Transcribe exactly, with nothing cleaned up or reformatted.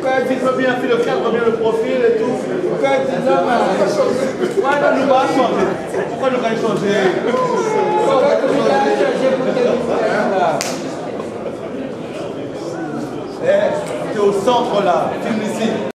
Quand elle dit que bien fait le cadre, bien le profil et tout. Quand elle dit non, mais. Pourquoi elle nous va changer? Pourquoi nous allons changer? Pourquoi nous allons changer pour que nous là? Tu es au centre là, filme ici.